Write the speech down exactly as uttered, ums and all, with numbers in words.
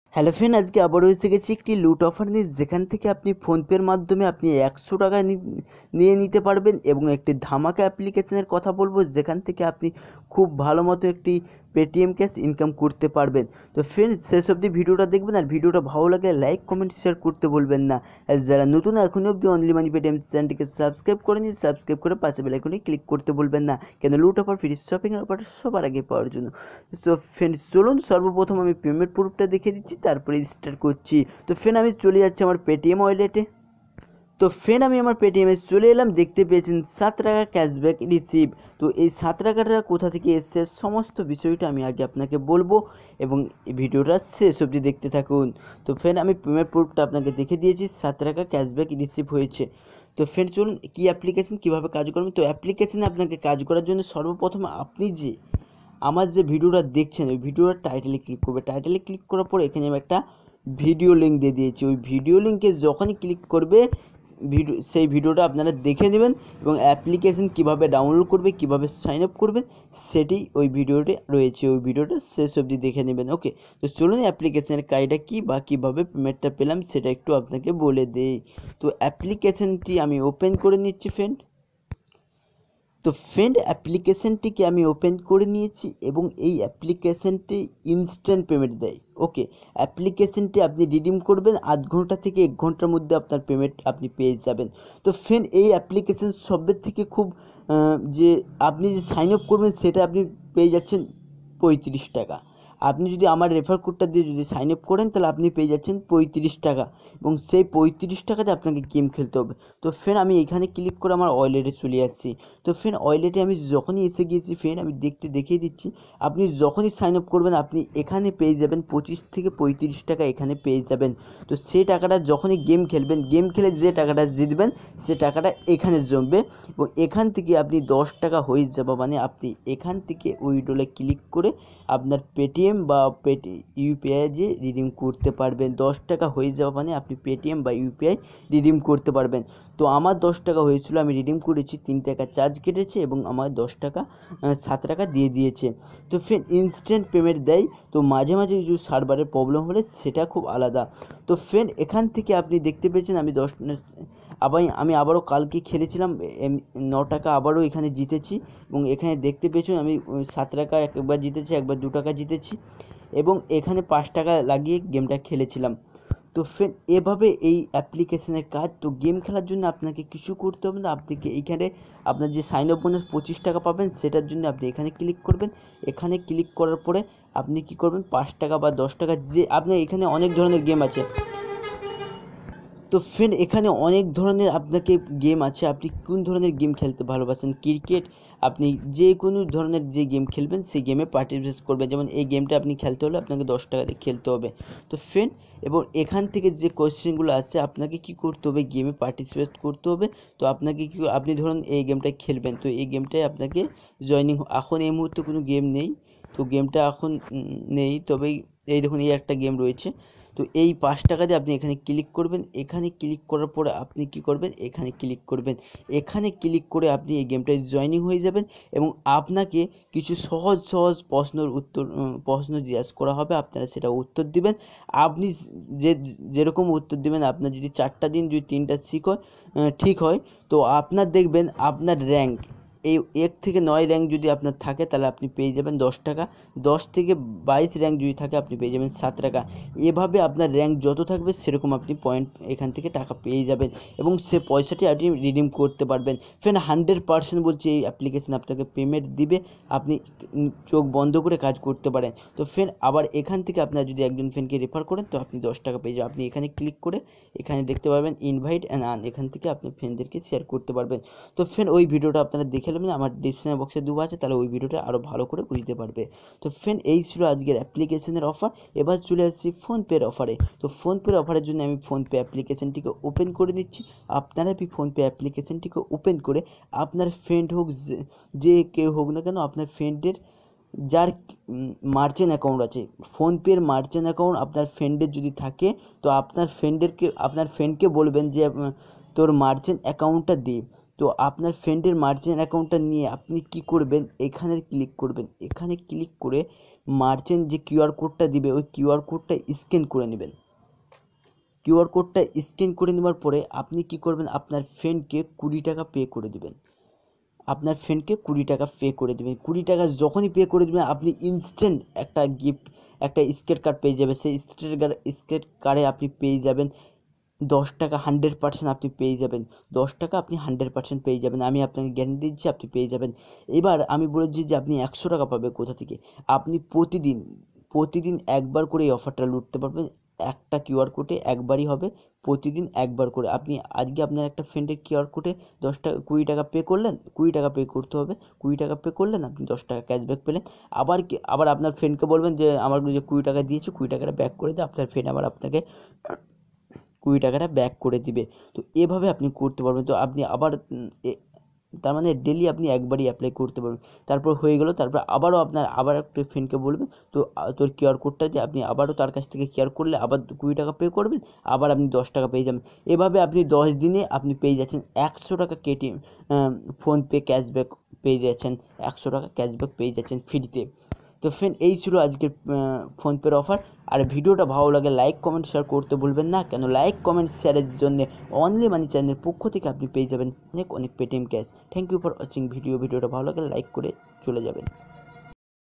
Hello friend, আজকে আবারও এসে গেছি একটি লুট অফার নিয়ে, যেখান থেকে আপনি ফোনপের মাধ্যমে আপনি একশো টাকা নিয়ে নিতে পারবেন এবং একটি ধামাকা অ্যাপ্লিকেশনের কথা বলবো, যেখান থেকে আপনি খুব ভালো মতো একটি পেটিএম ক্যাশ ইনকাম করতে পারবেন। তো ফ্রেন্ড, শেষ অবধি ভিডিওটা দেখবেন, আর ভিডিওটা ভালো লাগলে লাইক কমেন্ট শেয়ার করতে বলবেন না। আর যারা নতুন এখনই অবধি অনলি মানি পেটিএম চ্যানেলটিকে সাবস্ক্রাইব করে নিন, সাবস্ক্রাইব করে পাশে বেল আইকনে ক্লিক করতে বলবেন না, কেন লুট অফার ফ্রি শপিংয়ের অফার সবার আগে পাওয়ার জন্য। সো ফ্রেন্ড, চলুন সর্বপ্রথম আমি পেমেন্ট প্রুফটা দেখে দিচ্ছি, তারপরে স্টার্ট করছি। তো ফ্রেন্ড, আমি চলে যাচ্ছি আমার পেটিএম ওয়ালেটে। তো ফ্রেন্ড, আমি আমার পেটিএমে চলে এলাম। দেখতে পেয়েছেন সাত টাকা ক্যাশব্যাক রিসিভ। তো এই সাত টাকাটা কোথা থেকে এসছে সমস্ত বিষয়টা আমি আগে আপনাকে বলবো, এবং এই ভিডিওটা শেষ অবধি দেখতে থাকুন। তো ফ্রেন্ড, আমি পেমেন্ট প্রুফটা আপনাকে দেখে দিয়েছি, সাত টাকা ক্যাশব্যাক রিসিভ হয়েছে। তো ফ্রেন্ড, চলুন কী অ্যাপ্লিকেশন কীভাবে কাজ করবেন। তো অ্যাপ্লিকেশানে আপনাকে কাজ করার জন্য সর্বপ্রথম আপনি যে আমার যে ভিডিওটা দেখছেন ওই ভিডিওর টাইটেলে ক্লিক করবে। টাইটেলে ক্লিক করার পর এখানে আমি একটা ভিডিও লিঙ্ক দিয়ে দিয়েছি। ওই ভিডিও লিঙ্কে যখনই ক্লিক করবে ভিডিও সেই ভিডিওটা আপনারা দেখে নেবেন, এবং অ্যাপ্লিকেশন কিভাবে ডাউনলোড করবে, কিভাবে সাইন আপ করবেন সেটি ওই ভিডিওতে রয়েছে। ওই ভিডিওটা শেষ অবধি দেখে নেবেন। ওকে, তো চলুন অ্যাপ্লিকেশনের কাজটা কী বা কীভাবে পেমেন্টটা পেলাম সেটা একটু আপনাকে বলে দেই। তো অ্যাপ্লিকেশনটি আমি ওপেন করে নিচ্ছি ফ্রেন্ড। তো ফ্রেন্ড, অ্যাপ্লিকেশনটিকে আমি ওপেন করে নিয়েছি এবং এই অ্যাপ্লিকেশনটি ইনস্ট্যান্ট পেমেন্ট দেয়। ওকে, অ্যাপ্লিকেশনটি আপনি রিডিম করবেন, আধ ঘন্টা থেকে এক ঘন্টার মধ্যে আপনার পেমেন্ট আপনি পেয়ে যাবেন। তো ফ্রেন্ড, এই অ্যাপ্লিকেশন সবের থেকে খুব যে আপনি যে সাইন আপ করবেন সেটা আপনি পেয়ে যাচ্ছেন পঁয়ত্রিশ টাকা। আপনি যদি আমার রেফার কোডটা দিয়ে যদি সাইন আপ করেন তাহলে আপনি পেয়ে যাচ্ছেন পঁয়ত্রিশ টাকা, এবং সেই পঁয়ত্রিশ টাকাতে আপনাকে গেম খেলতে হবে। তো ফ্রেন্ড, আমি এখানে ক্লিক করে আমার ওয়ালেটে চলে যাচ্ছি। তো ফ্রেন্ড, ওয়ালেটে আমি যখনই এসে গিয়েছি ফ্রেন্ড, আমি দেখতে দেখিয়ে দিচ্ছি। আপনি যখনই সাইন আপ করবেন আপনি এখানে পেয়ে যাবেন পঁচিশ থেকে পঁয়ত্রিশ টাকা এখানে পেয়ে যাবেন। তো সেই টাকাটা যখনই গেম খেলবেন, গেম খেলে যে টাকাটা জিতবেন সে টাকাটা এখানে জমবে, এবং এখান থেকে আপনি দশ টাকা হয়ে যাবে, মানে আপনি এখান থেকে উইড্রোলে ক্লিক করে আপনার পেটিএম বা পেটি ইউপিআই যে রিডিম করতে পারবেন। দশ টাকা হয়ে যাওয়া মানে আপনি পেটিএম বা ইউপিআই রিডিম করতে পারবেন। তো আমার দশ টাকা হয়েছিল, আমি রিডিম করেছি, তিন টাকা চার্জ কেটেছে এবং আমার দশ টাকা সাত টাকা দিয়ে দিয়েছে। তো ফ্রেন্ড, ইনস্ট্যান্ট পেমেন্ট দেয়। তো মাঝে মাঝে কিছু সার্ভারের প্রবলেম হলে সেটা খুব আলাদা। তো ফ্রেন্ড, এখান থেকে আপনি দেখতে পেয়েছেন আমি দশ আবার আমি আবারও কালকে খেলেছিলাম, ন টাকা আবারও এখানে জিতেছি, এবং এখানে দেখতে পেয়েছেন আমি সাত টাকা একবার জিতেছি, একবার দু টাকা জিতেছি, এবং এখানে পাঁচ টাকা লাগিয়ে গেমটা খেলেছিলাম। তো ফ্রেন্ড, এভাবে এই অ্যাপ্লিকেশনের কাজ। তো গেম খেলার জন্য আপনাকে কিছু করতে হবে না, আপনাকে এইখানে আপনার যে সাইন আপ বোনাস পঁচিশ টাকা পাবেন সেটার জন্য আপনি এখানে ক্লিক করবেন। এখানে ক্লিক করার পরে আপনি কি করবেন, পাঁচ টাকা বা দশ টাকা যে আপনার এখানে অনেক ধরনের গেম আছে। তো ফ্রেন্ড, এখানে অনেক ধরনের আপনাকে গেম আছে, আপনি কোন ধরনের গেম খেলতে ভালোবাসেন, ক্রিকেট, আপনি যে কোনো ধরনের যে গেম খেলবেন সেই গেমে পার্টিসিপেট করবেন। যেমন এই গেমটা আপনি খেলতে হলে আপনাকে দশ টাকা দিয়ে খেলতে হবে। তো ফ্রেন্ড, এবং এখান থেকে যে কোয়েশ্চেনগুলো আসছে আপনাকে কি করতে হবে, গেমে পার্টিসিপেট করতে হবে। তো আপনাকে কি, আপনি ধরুন এই গেমটায় খেলবেন, তো এই গেমটায় আপনাকে জয়েনিং, এখন এই মুহূর্তে কোনো গেম নেই, তো গেমটা এখন নেই, তবে এই দেখুন এই একটা গেম রয়েছে। তো এই পাঁচ টাকা দিয়ে আপনি এখানে ক্লিক করবেন। এখানে ক্লিক করার পরে আপনি কি করবেন, এখানে ক্লিক করবেন। এখানে ক্লিক করে আপনি এই গেমটায় জয়েনিং হয়ে যাবেন, এবং আপনাকে কিছু সহজ সহজ প্রশ্নের উত্তর প্রশ্ন জিজ্ঞাসা করা হবে, আপনারা সেটা উত্তর দিবেন। আপনি যে যেরকম উত্তর দিবেন, আপনার যদি চারটা দিন যদি তিনটা ঠিক হয় ঠিক হয় তো আপনার দেখবেন আপনার র্যাঙ্ক এই এক থেকে নয় র্যাঙ্ক যদি আপনার থাকে তাহলে আপনি পেয়ে যাবেন দশ টাকা। দশ থেকে বাইশ র্যাঙ্ক যদি থাকে আপনি পেয়ে যাবেন সাত টাকা। এভাবে আপনার র্যাঙ্ক যত থাকবে সেরকম আপনি পয়েন্ট এখান থেকে টাকা পেয়ে যাবেন, এবং সে পয়সাটি আপনি রিডিম করতে পারবেন। ফ্রেন্ড, হান্ড্রেড পার্সেন্ট বলছি এই অ্যাপ্লিকেশন আপনাকে পেমেন্ট দিবে, আপনি চোখ বন্ধ করে কাজ করতে পারেন। তো ফ্রেন্ড, আবার এখান থেকে আপনার যদি একজন ফ্রেন্ডকে রেফার করেন তো আপনি দশ টাকা পেয়ে যাবেন। আপনি এখানে ক্লিক করে এখানে দেখতে পারবেন ইনভাইট অ্যান্ড আর্ন, এখান থেকে আপনি ফ্রেন্ডদেরকে শেয়ার করতে পারবেন। তো ফ্রেন্ড, ওই ভিডিওটা আপনারা দেখে নেবেন, আমার ডিসক্রিপশন বক্সে দেওয়া আছে, তাহলে ওই ভিডিওটা আরও ভালো করে বুঝতে পারবে। তো ফ্রেন্ড, এই ছিল আজকের অ্যাপ্লিকেশনের অফার। এবার চলে আসছি ফোনপের অফারে। তো ফোনপের অফারের জন্য আমি ফোনপে অ্যাপ্লিকেশনটিকে ওপেন করে নিচ্ছি। আপনারা কি ফোনপে অ্যাপ্লিকেশনটিকে ওপেন করে আপনার ফ্রেন্ড হোক যে কেউ হোক না কেন, আপনার ফ্রেন্ডের যার মার্চেন্ট অ্যাকাউন্ট আছে, ফোনপের মার্চেন্ট অ্যাকাউন্ট আপনার ফ্রেন্ডের যদি থাকে তো আপনার ফ্রেন্ডেরকে আপনার ফ্রেন্ডকে বলবেন যে তোর মার্চেন্ট অ্যাকাউন্টটা দে। তো আপনার ফ্রেন্ডের মার্চেন্ট অ্যাকাউন্টটা নিয়ে আপনি কি করবেন, এখানে ক্লিক করবেন। এখানে ক্লিক করে মার্চেন্ট যে কিউআর কোডটা দিবে ওই কিউআর কোডটা স্ক্যান করে নেবেন। কিউআর কোডটা স্ক্যান করে নেওয়ার পরে আপনি কি করবেন, আপনার ফ্রেন্ডকে কুড়ি টাকা পে করে দেবেন। আপনার ফ্রেন্ডকে কুড়ি টাকা পে করে দেবেন। কুড়ি টাকা যখনই পে করে দেবেন আপনি ইনস্ট্যান্ট একটা গিফট, একটা স্কেট কার্ড পেয়ে যাবেন। সেই স্কেট কার্ড স্কেট কার্ডে আপনি পেয়ে যাবেন দশ টাকা, হান্ড্রেড পার্সেন্ট আপনি পেয়ে যাবেন। দশ টাকা আপনি হান্ড্রেড পার্সেন্ট পেয়ে যাবেন, আমি আপনাকে গ্যারান্টি দিচ্ছি আপনি পেয়ে যাবেন। এবার আমি বলেছি যে আপনি একশো টাকা পাবেন কোথা থেকে। আপনি প্রতিদিন প্রতিদিন একবার করে এই অফারটা লুটতে পারবেন। একটা কিউআর কোডে একবারই হবে, প্রতিদিন একবার করে। আপনি আজকে আপনার একটা ফ্রেন্ডের কিউআর কোডে দশ টাকা কুড়ি টাকা পে করলেন, কুড়ি টাকা পে করতে হবে, কুড়ি টাকা পে করলেন, আপনি দশ টাকা ক্যাশব্যাক পেলেন। আবার কি আবার আপনার ফ্রেন্ডকে বলবেন যে আমার যে কুড়ি টাকা দিয়েছো কুড়ি টাকাটা ব্যাক করে দেয়, আপনার ফ্রেন্ড আবার আপনাকে কুড়ি টাকাটা ব্যাক করে দিবে। তো এভাবে আপনি করতে পারবেন। তো আপনি আবার তার মানে ডেলি আপনি একবারই অ্যাপ্লাই করতে পারবেন। তারপর হয়ে গেল, তারপর আবারও আপনার আবার একটা ফ্রেন্ডকে বলবেন, তো তোর কিউআর কোডটা দিয়ে আপনি আবারও তার কাছ থেকে কেয়ার করলে আবার কুড়ি টাকা পে করবেন, আবার আপনি দশ টাকা পেয়ে যাবেন। এভাবে আপনি দশ দিনে আপনি পেয়ে যাচ্ছেন একশো টাকা কেটিএম ফোনপে ক্যাশব্যাক পেয়ে যাচ্ছেন, একশো টাকা ক্যাশব্যাক পেয়ে যাচ্ছেন ফ্রিতে। তো ফ্রেন্ড এই ছিল আজকের ফোনপের অফার। আর ভিডিওটা ভালো লাগে লাইক কমেন্ট শেয়ার করতে ভুলবেন না, কেন লাইক কমেন্ট শেয়ারের জন্য অনলি মানি চ্যানেলের পক্ষ থেকে আপনি পেয়ে যাবেন অনেক অনেক Paytm cash. Thank you for watching video. ভিডিওটা ভালো লাগে লাইক করে চলে যাবেন।